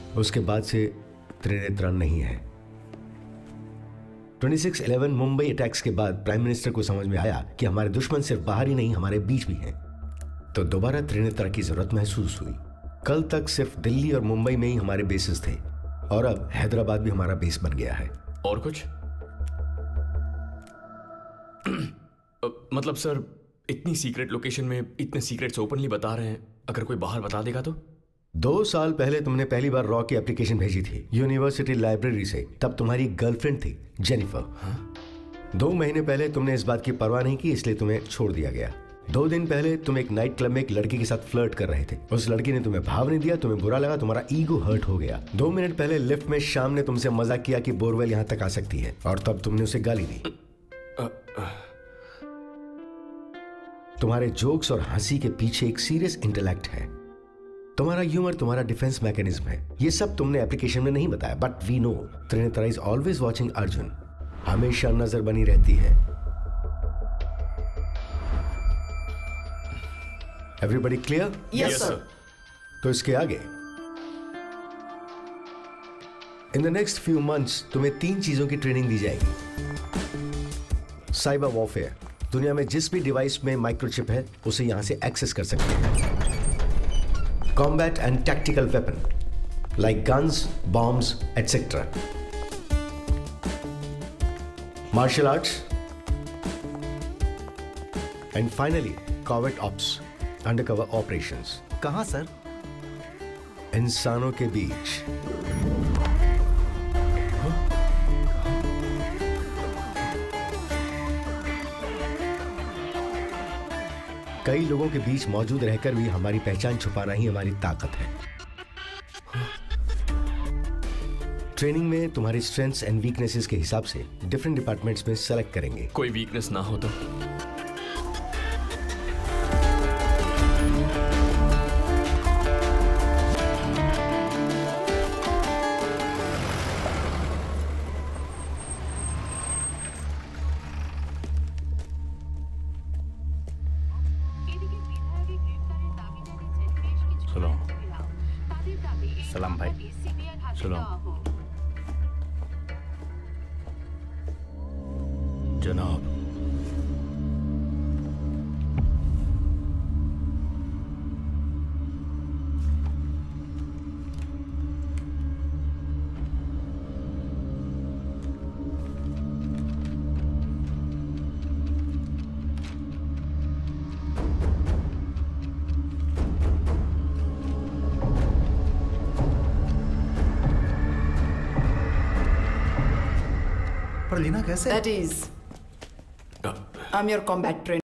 उसके बाद से त्रिनेत्रा नहीं है। 26/11 मुंबई अटैक्स के बाद प्राइम मिनिस्टर को समझ में आया कि हमारे दुश्मन सिर्फ बाहर ही नहीं हमारे बीच भी हैं, तो दोबारा त्रिनेत्रा की जरूरत महसूस हुई। कल तक सिर्फ दिल्ली और मुंबई में ही हमारे बेसेस थे और अब हैदराबाद भी हमारा बेस बन गया है। और कुछ? मतलब सर, इतनी सीक्रेट लोकेशन में इतने सीक्रेट्स ओपनली बता रहे हैं, अगर कोई बाहर बता देगा तो? 2 साल पहले तुमने पहली बार रॉ की एप्लीकेशन भेजी थी यूनिवर्सिटी लाइब्रेरी से। तब तुम्हारी गर्लफ्रेंड थी जेनिफर। 2 महीने पहले तुमने इस बात की परवाह नहीं की, इसलिए तुम्हें छोड़ दिया गया। 2 दिन पहले तुम एक नाइट क्लब में एक लड़की के साथ फ्लर्ट कर रहे थे। उस लड़की ने तुम्हें भाव नहीं दिया, तुम्हें बुरा लगा, तुम्हारा ईगो हर्ट हो गया। 2 मिनट पहले लिफ्ट में शाम ने तुमसे मजाक किया कि बोरवेल यहां तक आ सकती है, और तब तुमने उसे गाली दी। तुम्हारे जोक्स और हंसी के पीछे एक सीरियस इंटेलेक्ट है। तुम्हारा ह्यूमर तुम्हारा डिफेंस मैकेनिज्म है। ये सब तुमने एप्लीकेशन में नहीं बताया, but we know Trinetra is always watching Arjun. हमेशा नजर बनी रहती है। Everybody clear? Yes sir. तो इसके आगे in the next few months तुम्हें 3 चीजों की ट्रेनिंग दी जाएगी। साइबर वॉरफेयर, दुनिया में जिस भी डिवाइस में माइक्रोचिप है उसे यहां से एक्सेस कर सकते हैं। Combat and tactical weapon like guns, bombs etcetera. Martial arts and finally covert ops, undercover operations. कहां सर? इंसानों के बीच। कई लोगों के बीच मौजूद रहकर भी हमारी पहचान छुपाना ही हमारी ताकत है। ट्रेनिंग में तुम्हारी स्ट्रेंथ्स एंड वीकनेसेस के हिसाब से डिफरेंट डिपार्टमेंट्स में सेलेक्ट करेंगे। कोई वीकनेस ना हो तो? सलाम भाई। सलाम जनाब। पर लीना कैसे? That is, I'm your combat trainer.